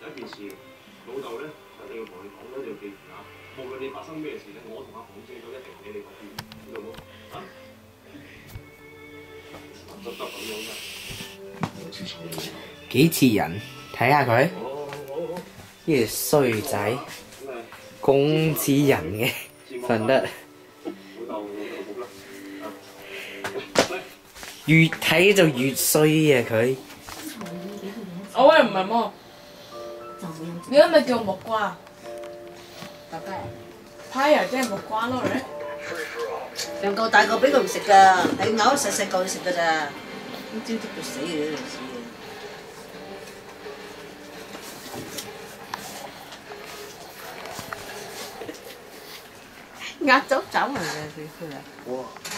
有一件事，老豆咧一定要同你講咧，你要記住啊！無論你發生咩事咧，我同阿鳳姐都一定喺你嗰邊，知道冇？啊？得咁樣㗎。 幾似人，睇下佢，呢個衰仔，咁似人嘅，瞓得。越睇就越衰啊佢。 我喂唔係喎，你係咪叫木瓜？大家派啊，即係木瓜咯，你。 兩個大個俾佢唔食㗎，係咬細細個食㗎咋，咁招積到死嘅呢條屎嘅。壓咗走埋嘅佢啊！